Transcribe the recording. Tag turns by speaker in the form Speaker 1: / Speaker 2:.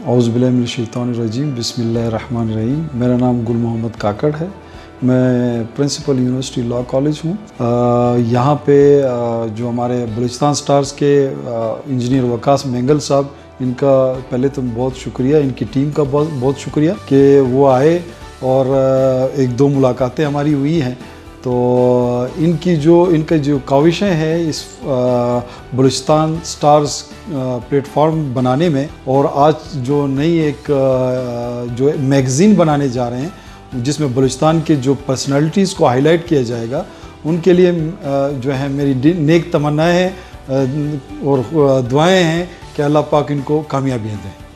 Speaker 1: औज़ुबिल्लाहिमिनश्शैतानिर्रजीम बिस्मिल्लाहिर्रहमानिर्रहीम। मेरा नाम गुल मोहम्मद काकड़ है। मैं प्रिंसिपल यूनिवर्सिटी लॉ कॉलेज हूँ। यहाँ पे जो हमारे बलूचिस्तान स्टार्स के इंजीनियर वकास मेंगल साहब, इनका पहले तो बहुत शुक्रिया, इनकी टीम का बहुत बहुत शुक्रिया कि वो आए और एक दो मुलाकातें हमारी हुई हैं। तो इनका जो काविशें हैं इस बलूचिस्तान स्टार्स प्लेटफॉर्म बनाने में, और आज जो नई एक जो मैगज़ीन बनाने जा रहे हैं जिसमें बलूचिस्तान के जो पर्सनालिटीज़ को हाईलाइट किया जाएगा, उनके लिए जो है मेरी नेक तमन्नाएं हैं और दुआएं हैं कि अल्लाह पाक इनको कामयाबियाँ दें।